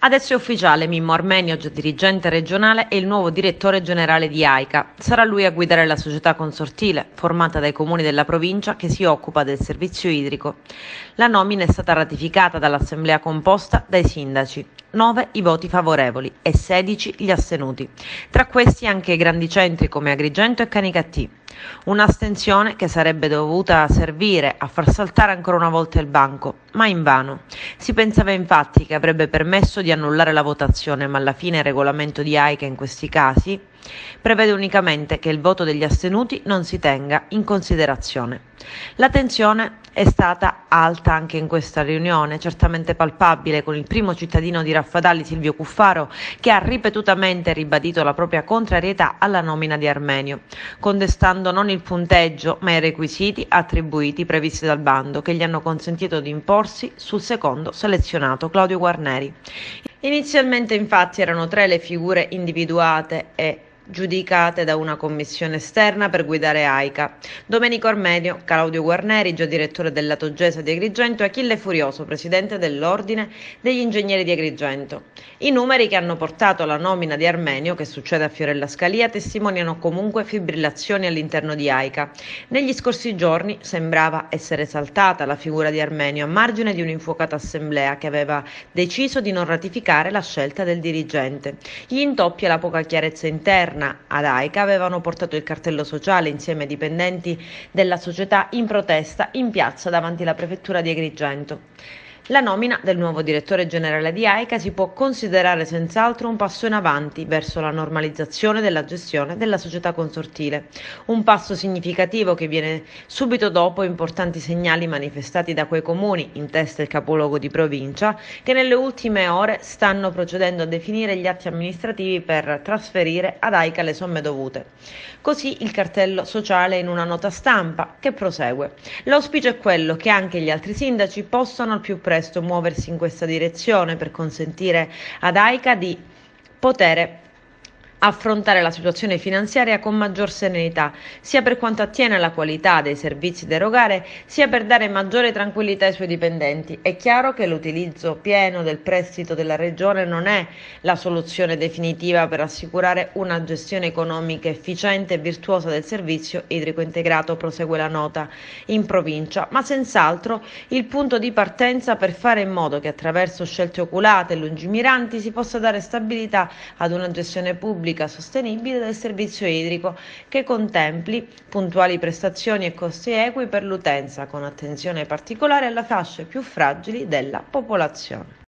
Adesso è ufficiale, Mimmo Armenio, già dirigente regionale, è il nuovo direttore generale di AICA. Sarà lui a guidare la società consortile, formata dai comuni della provincia, che si occupa del servizio idrico. La nomina è stata ratificata dall'assemblea composta dai sindaci. 9 i voti favorevoli e 16 gli astenuti. Tra questi anche i grandi centri come Agrigento e Canicattì. Un'astensione che sarebbe dovuta servire a far saltare ancora una volta il banco, ma invano. Si pensava infatti che avrebbe permesso di annullare la votazione, ma alla fine il regolamento di AICA in questi casi prevede unicamente che il voto degli astenuti non si tenga in considerazione. La tensione è stata alta anche in questa riunione, certamente palpabile, con il primo cittadino di Raffadali, Silvio Cuffaro, che ha ripetutamente ribadito la propria contrarietà alla nomina di Armenio, contestando non il punteggio ma i requisiti attribuiti previsti dal bando, che gli hanno consentito di imporsi sul secondo selezionato, Claudio Guarneri. Inizialmente infatti erano 3 le figure individuate e giudicate da una commissione esterna per guidare AICA: Domenico Armenio, Claudio Guarneri, già direttore del lato GESA di Agrigento, e Achille Furioso, presidente dell'Ordine degli Ingegneri di Agrigento. I numeri che hanno portato alla nomina di Armenio, che succede a Fiorella Scalia, testimoniano comunque fibrillazioni all'interno di AICA. Negli scorsi giorni sembrava essere esaltata la figura di Armenio a margine di un'infuocata assemblea che aveva deciso di non ratificare la scelta del dirigente. Gli intoppi e la poca chiarezza interna ad AICA avevano portato il cartello sociale insieme ai dipendenti della società in protesta in piazza davanti alla prefettura di Agrigento. La nomina del nuovo direttore generale di AICA si può considerare senz'altro un passo in avanti verso la normalizzazione della gestione della società consortile, un passo significativo che viene subito dopo importanti segnali manifestati da quei comuni, in testa il capoluogo di provincia, che nelle ultime ore stanno procedendo a definire gli atti amministrativi per trasferire ad AICA le somme dovute. Così il cartello sociale in una nota stampa che prosegue. L'auspicio è quello che anche gli altri sindaci possano al più presto muoversi in questa direzione per consentire ad AICA di poter affrontare la situazione finanziaria con maggior serenità, sia per quanto attiene alla qualità dei servizi da erogare, sia per dare maggiore tranquillità ai suoi dipendenti. È chiaro che l'utilizzo pieno del prestito della Regione non è la soluzione definitiva per assicurare una gestione economica efficiente e virtuosa del servizio idrico integrato, prosegue la nota in provincia, ma senz'altro il punto di partenza per fare in modo che attraverso scelte oculate e lungimiranti si possa dare stabilità ad una gestione pubblica sostenibile del servizio idrico che contempli puntuali prestazioni e costi equi per l'utenza, con attenzione particolare alle fasce più fragili della popolazione.